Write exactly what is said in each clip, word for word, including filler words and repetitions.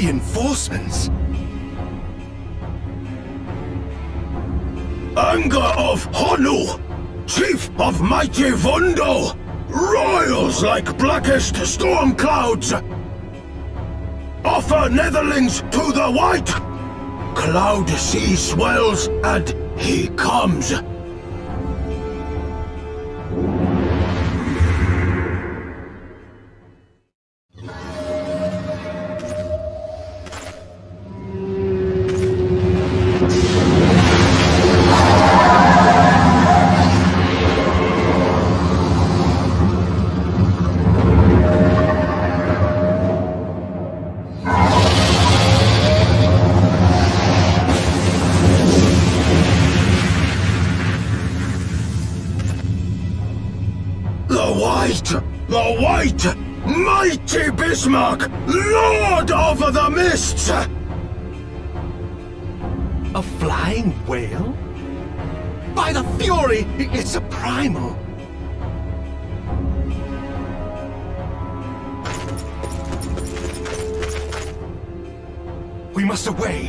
Reinforcements? Anger of Honu, chief of mighty Vondo, roils like blackest storm clouds. Offer netherlings to the white. Cloud sea swells, and he comes. The White! Mighty Bismarck! Lord of the Mists! A flying whale? By the Fury, it's a primal! We must away!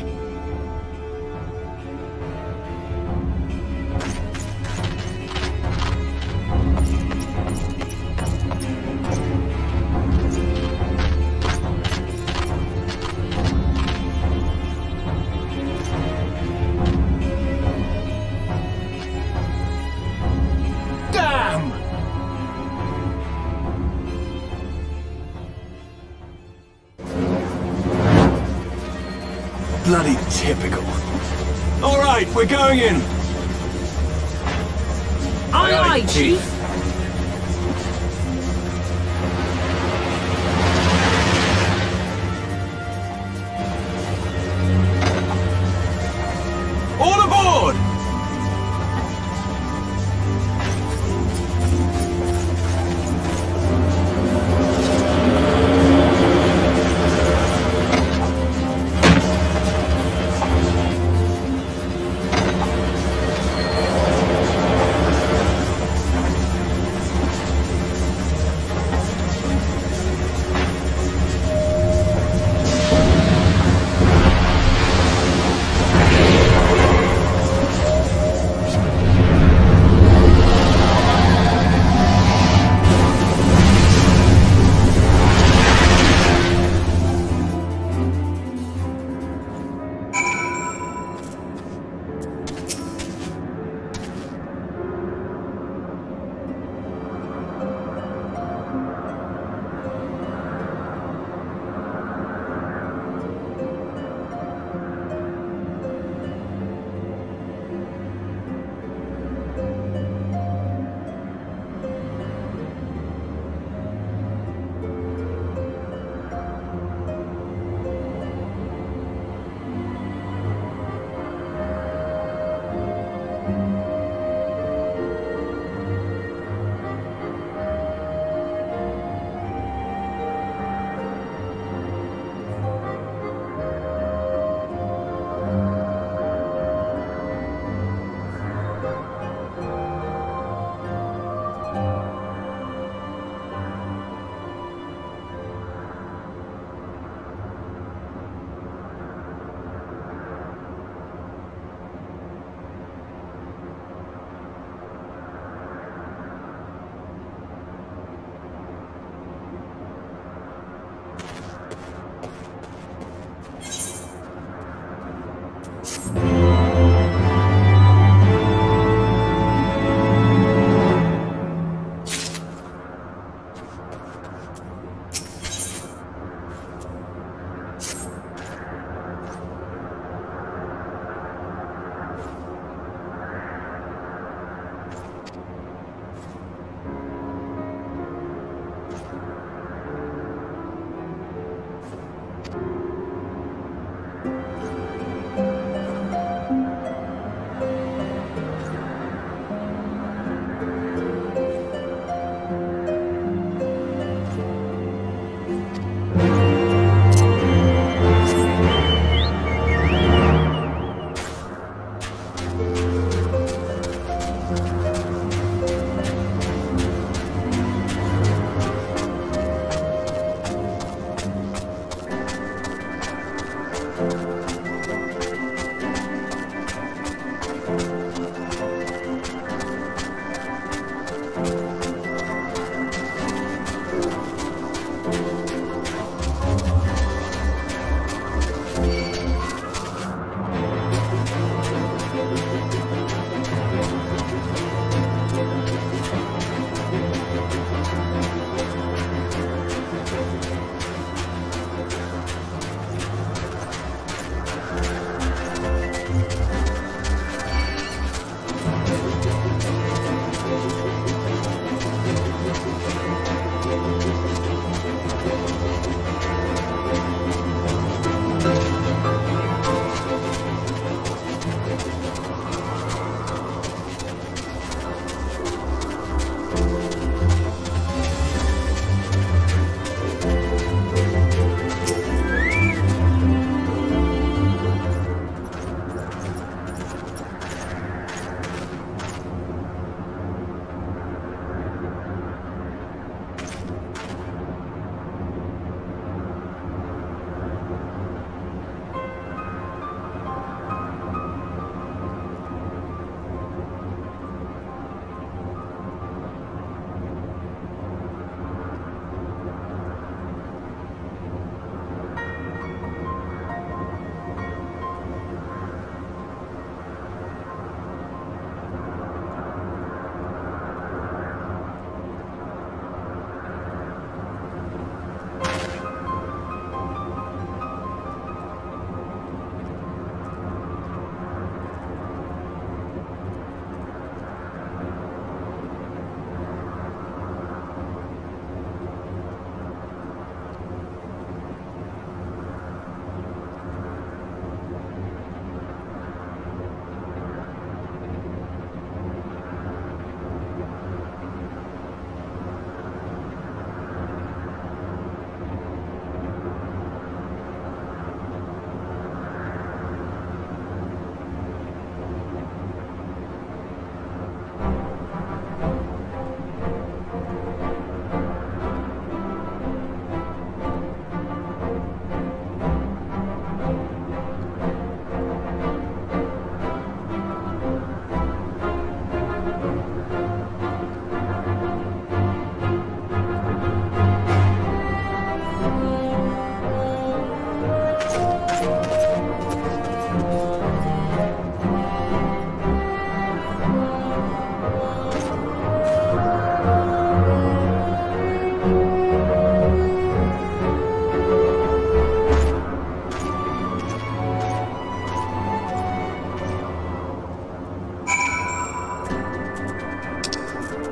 Bloody typical. All right, we're going in. Aye, aye, Chief. All aboard!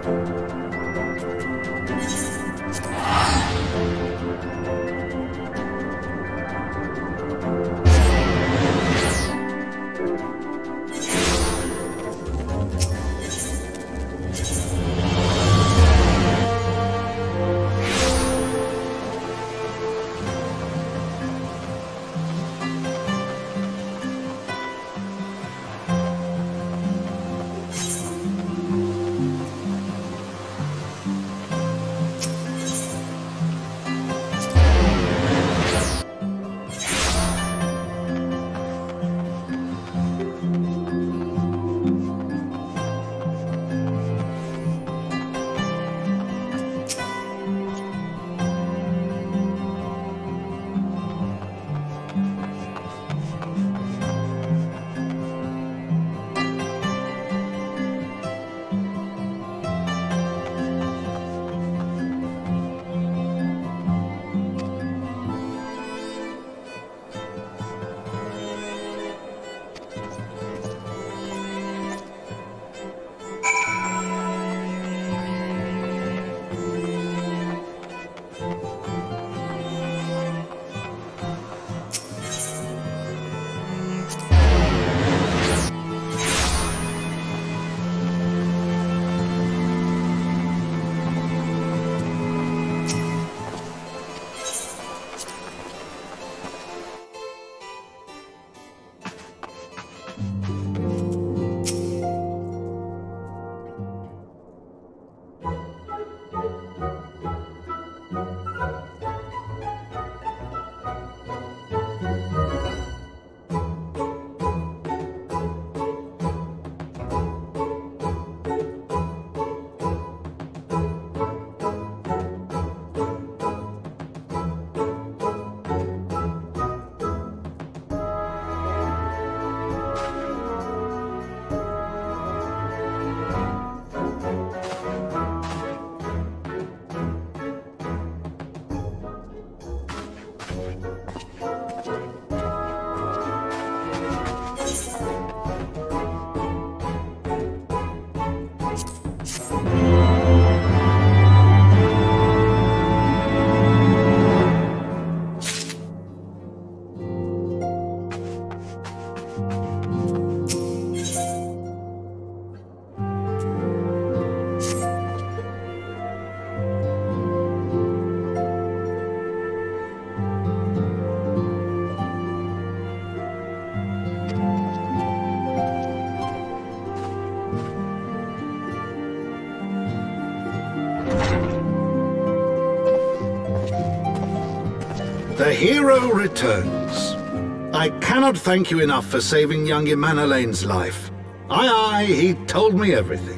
The hero returns. I cannot thank you enough for saving young Imanolane's life. Aye, aye, he told me everything.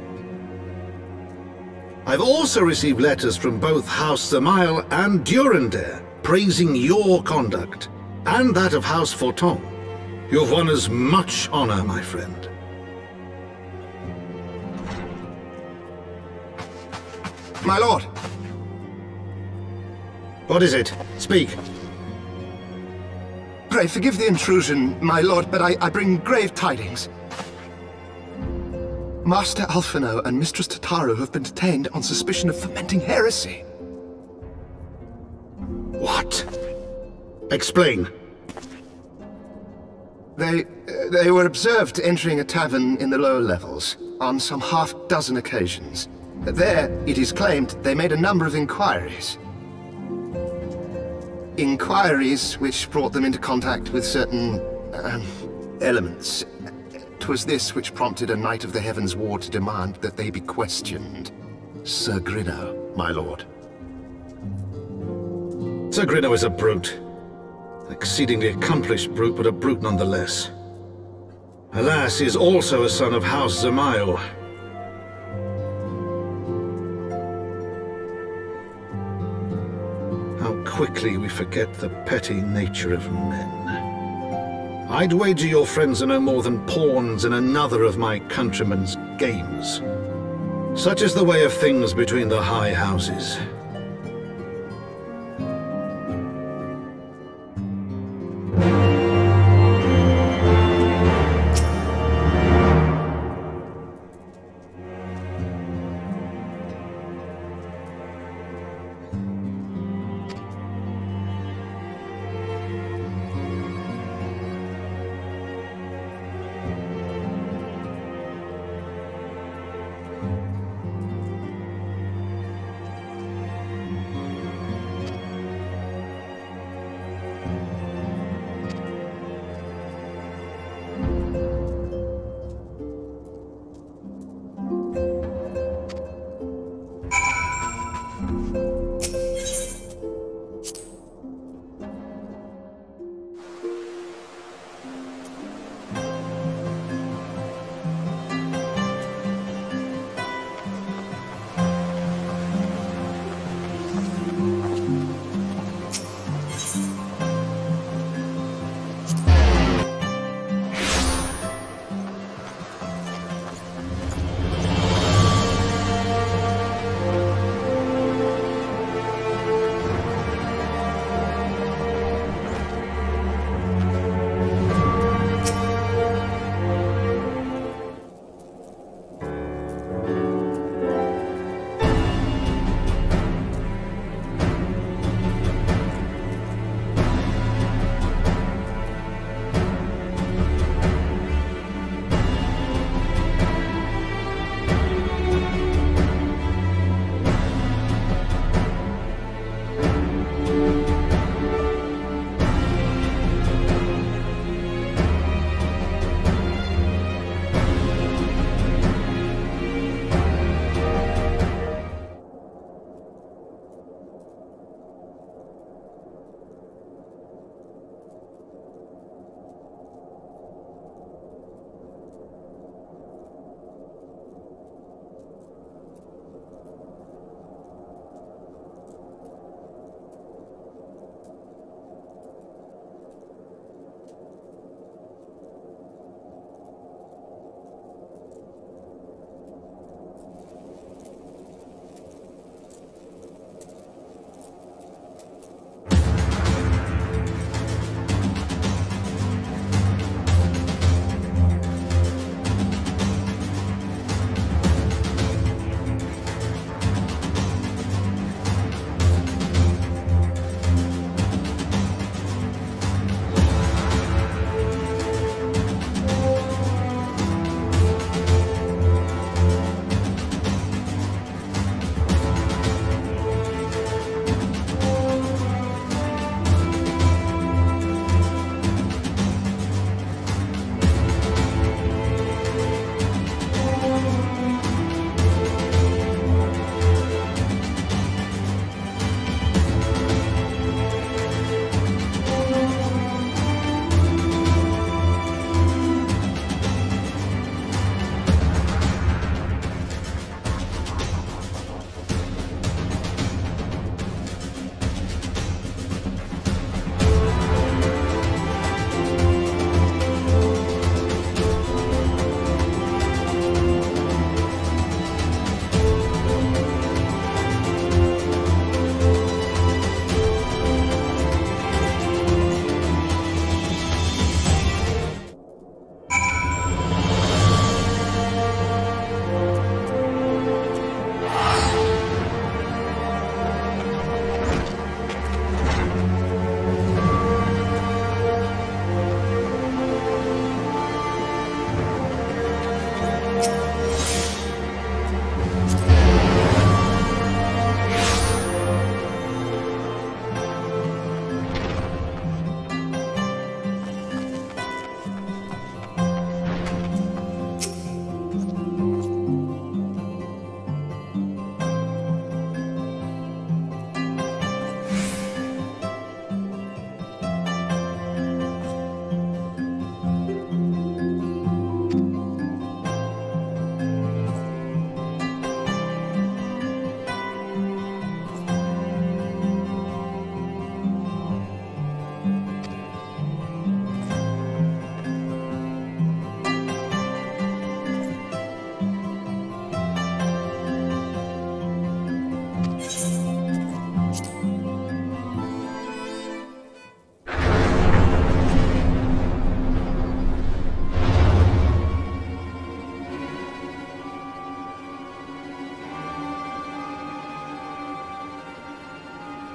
I've also received letters from both House Zamail and Durandare praising your conduct, and that of House Forton. You've won us much honor, my friend. My lord! What is it? Speak. Pray forgive the intrusion, my lord, but I, I bring grave tidings. Master Alphino and Mistress Tataru have been detained on suspicion of fomenting heresy. What? Explain. They, uh, they were observed entering a tavern in the lower levels on some half-dozen occasions. There, it is claimed, they made a number of inquiries. Inquiries which brought them into contact with certain um, elements. 'Twas this which prompted a Knight of the Heavensward to demand that they be questioned. Sir Grinno, my lord. Sir Grinno is a brute. An exceedingly accomplished brute, but a brute nonetheless. Alas, he is also a son of House Zamail. How quickly we forget the petty nature of men. I'd wager your friends are no more than pawns in another of my countrymen's games. Such is the way of things between the high houses.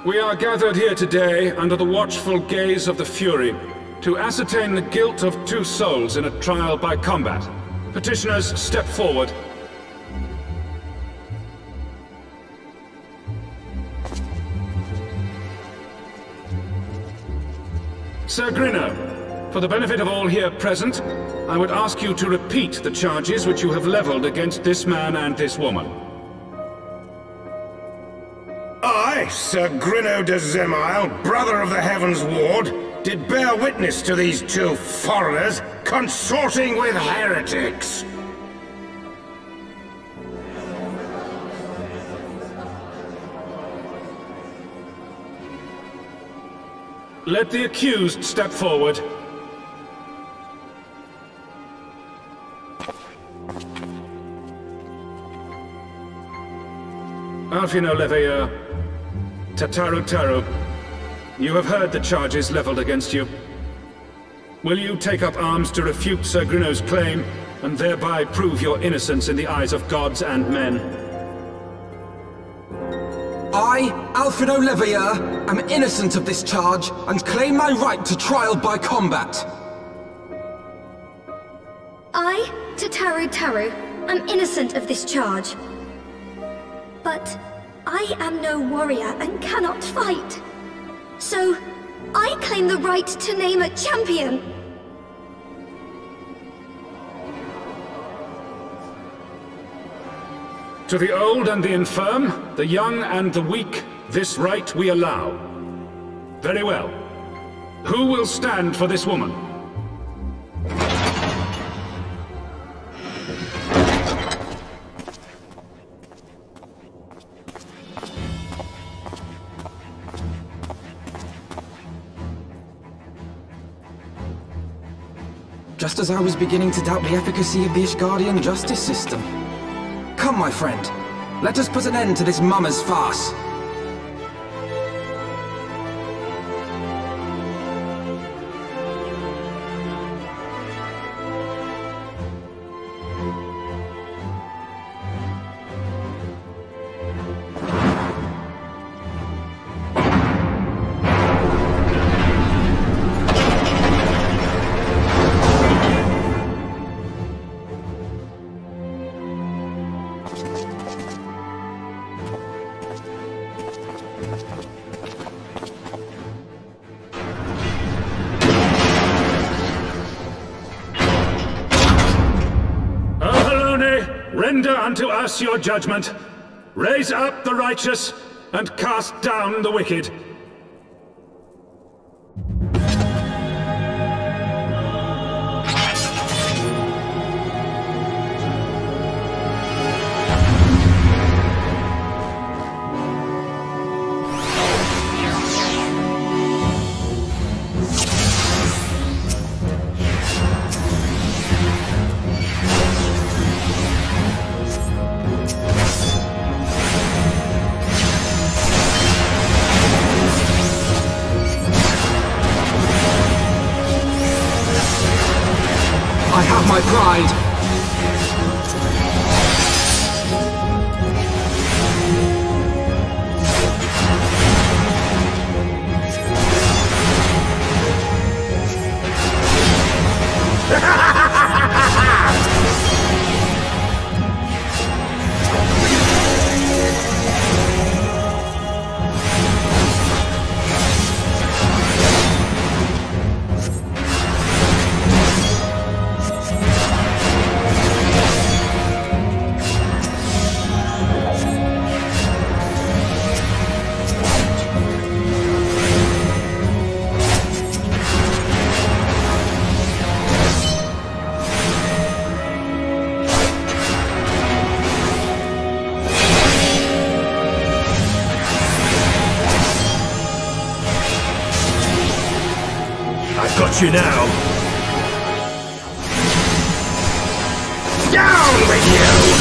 We are gathered here today under the watchful gaze of the Fury to ascertain the guilt of two souls in a trial by combat. Petitioners, step forward. Sir Grinno, for the benefit of all here present, I would ask you to repeat the charges which you have leveled against this man and this woman. I, Sir Grinno de Zemile, brother of the Heavensward, did bear witness to these two foreigners consorting with heretics. Let the accused step forward. Alfino Leveilleur, Tataru Taru, you have heard the charges leveled against you. Will you take up arms to refute Sir Grinno's claim, and thereby prove your innocence in the eyes of gods and men? I, Alfino Leveilleur, am innocent of this charge, and claim my right to trial by combat. I, Tataru Taru, am innocent of this charge. But I am no warrior and cannot fight. So, I claim the right to name a champion. To the old and the infirm, the young and the weak, this right we allow. Very well. Who will stand for this woman? Just as I was beginning to doubt the efficacy of the Ishgardian justice system. Come, my friend. Let us put an end to this mummer's farce. Render unto us your judgment. Raise up the righteous, and cast down the wicked. My pride. Got you now. Down with you!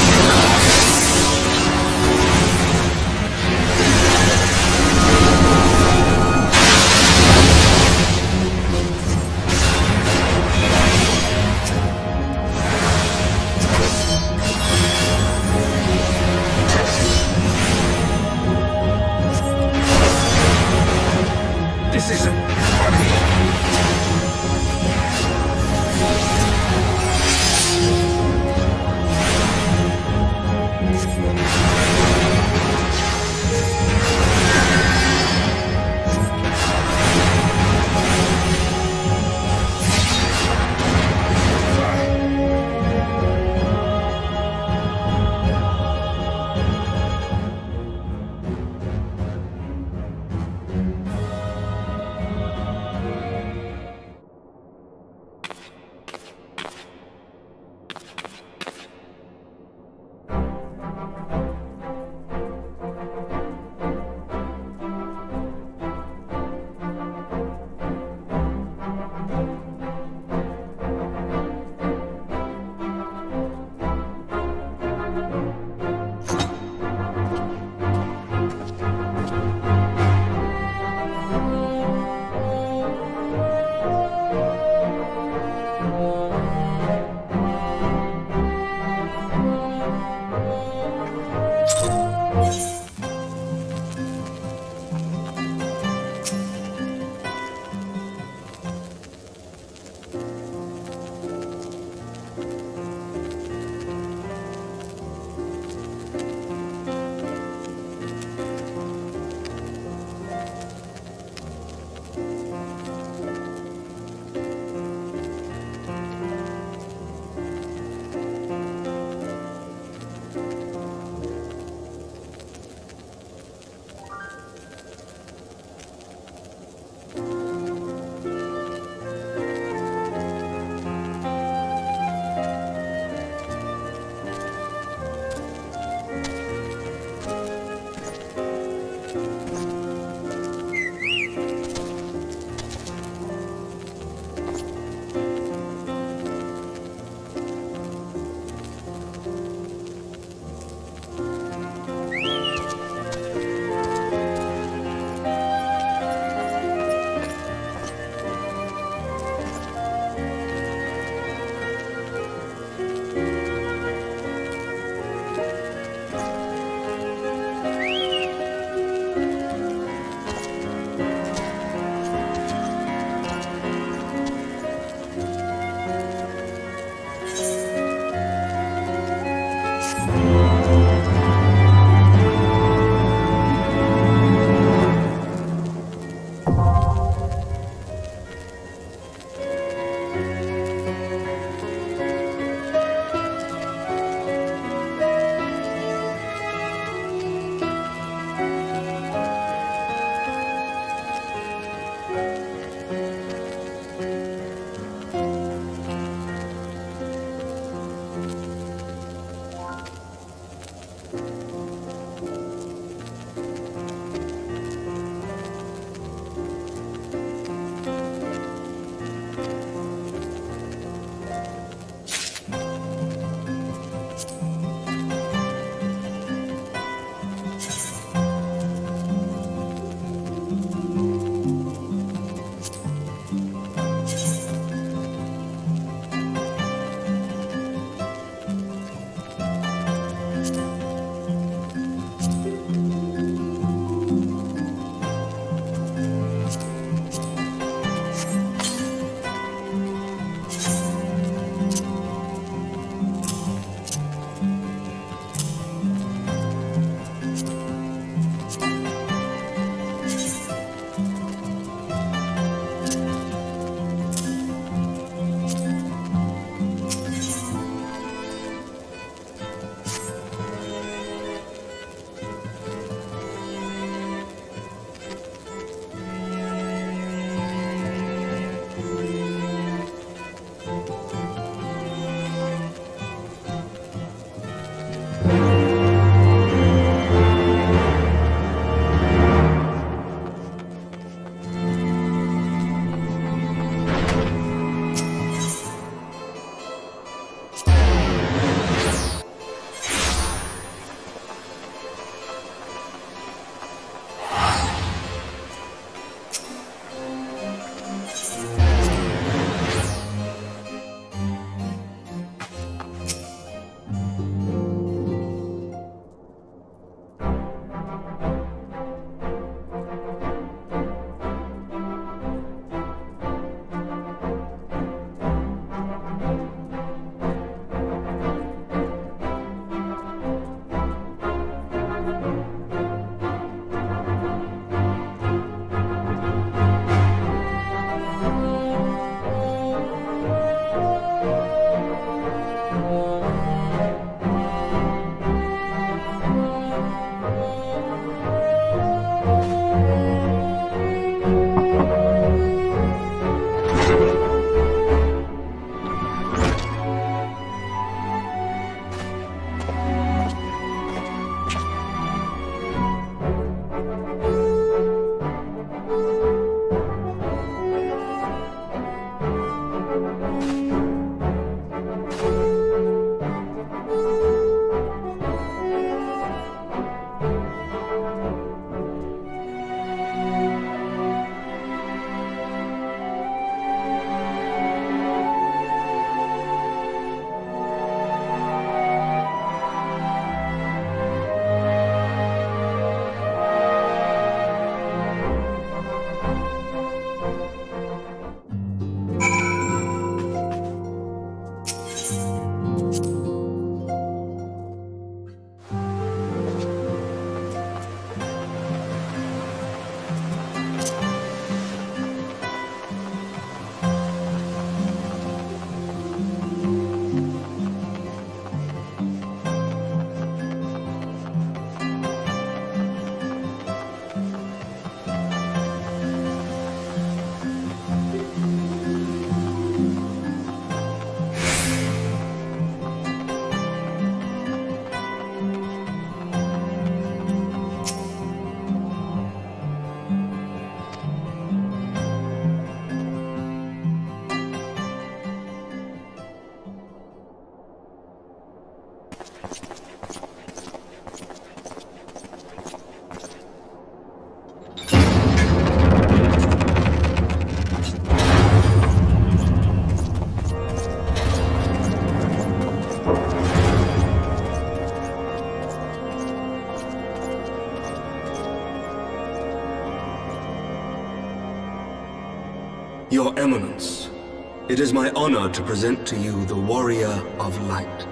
Your Eminence, it is my honor to present to you the Warrior of Light.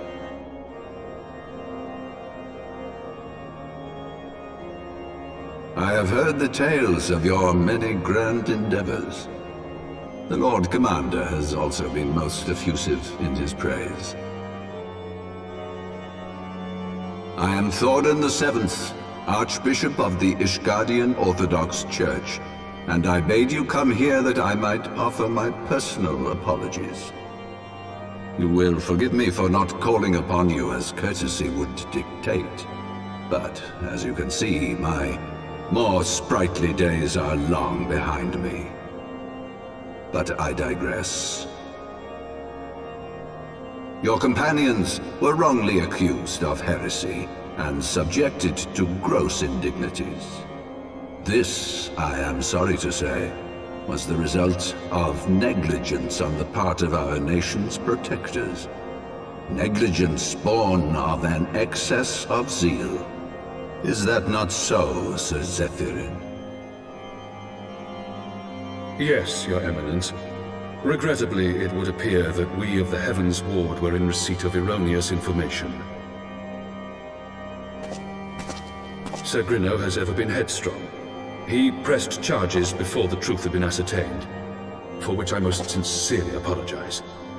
I have heard the tales of your many grand endeavors. The Lord Commander has also been most effusive in his praise. I am Thorin the Seventh, Archbishop of the Ishgardian Orthodox Church, and I bade you come here that I might offer my personal apologies. You will forgive me for not calling upon you as courtesy would dictate, but as you can see, my more sprightly days are long behind me. But I digress. Your companions were wrongly accused of heresy and subjected to gross indignities. This, I am sorry to say, was the result of negligence on the part of our nation's protectors. Negligence born of an excess of zeal. Is that not so, Sir Zephyrin? Yes, Your Eminence. Regrettably, it would appear that we of the Heavensward were in receipt of erroneous information. Sir Grinno has ever been headstrong. He pressed charges before the truth had been ascertained, for which I most sincerely apologize.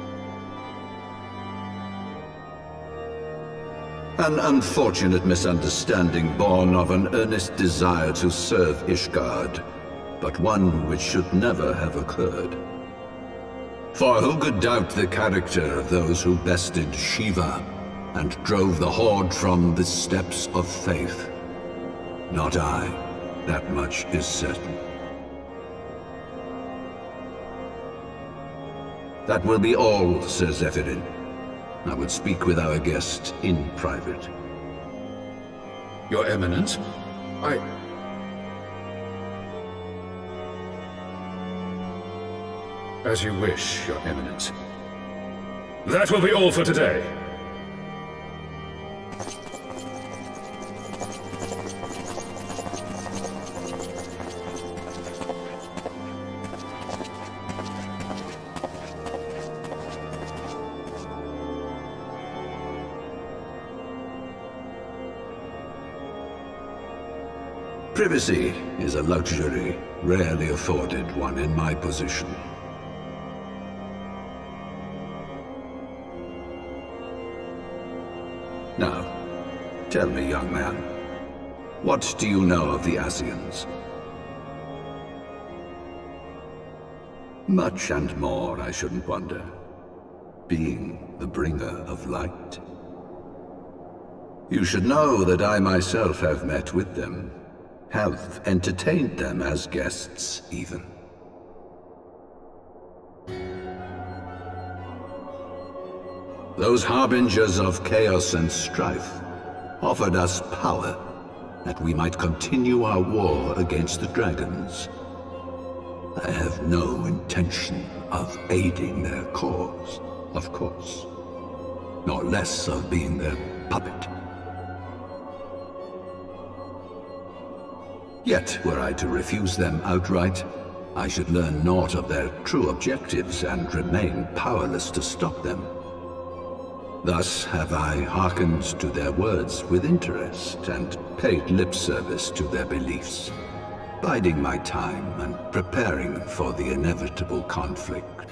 An unfortunate misunderstanding born of an earnest desire to serve Ishgard, but one which should never have occurred. For who could doubt the character of those who bested Shiva and drove the Horde from the steps of faith? Not I. That much is certain. That will be all, Sir Zephyrin. I would speak with our guest in private. Your Eminence, I... As you wish, Your Eminence. That will be all for today. Privacy is a luxury rarely afforded one in my position. Now, tell me, young man, what do you know of the Ascians? Much and more, I shouldn't wonder, being the bringer of light. You should know that I myself have met with them, have entertained them as guests, even. Those harbingers of chaos and strife offered us power, that we might continue our war against the dragons. I have no intention of aiding their cause, of course, nor less of being their puppet. Yet, were I to refuse them outright, I should learn naught of their true objectives and remain powerless to stop them. Thus have I hearkened to their words with interest and paid lip service to their beliefs, biding my time and preparing for the inevitable conflict.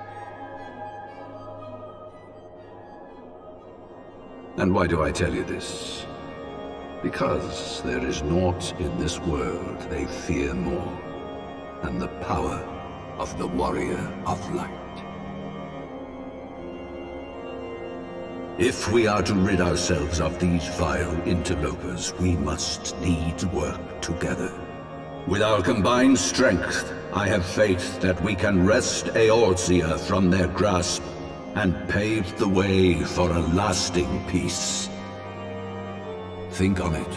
And why do I tell you this? Because there is naught in this world they fear more than the power of the Warrior of Light. If we are to rid ourselves of these vile interlopers, we must needs work together. With our combined strength, I have faith that we can wrest Eorzea from their grasp and pave the way for a lasting peace. Think on it.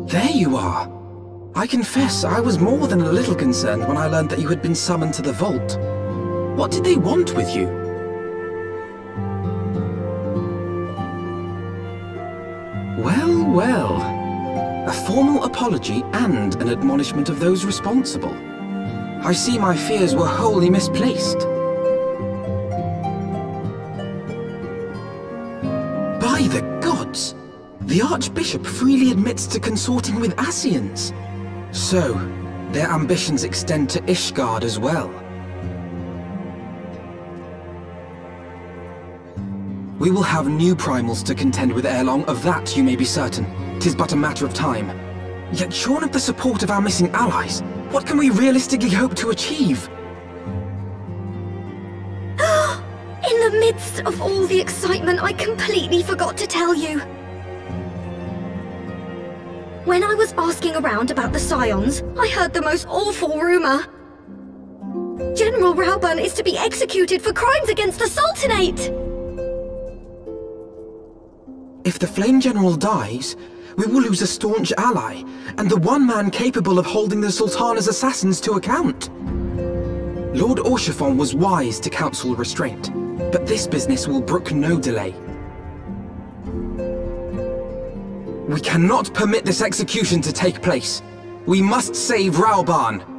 There you are. I confess, I was more than a little concerned when I learned that you had been summoned to the vault. What did they want with you? Well, well. A formal apology and an admonishment of those responsible. I see my fears were wholly misplaced. By the gods! The Archbishop freely admits to consorting with Ascians. So, their ambitions extend to Ishgard as well. We will have new primals to contend with ere long, of that you may be certain. 'Tis but a matter of time. Yet shorn of the support of our missing allies, what can we realistically hope to achieve? In the midst of all the excitement, I completely forgot to tell you. When I was asking around about the Scions, I heard the most awful rumor. General Raubern is to be executed for crimes against the Sultanate! If the Flame General dies, we will lose a staunch ally, and the one man capable of holding the Sultana's assassins to account. Lord Orchiphon was wise to counsel restraint, but this business will brook no delay. We cannot permit this execution to take place. We must save Raubern.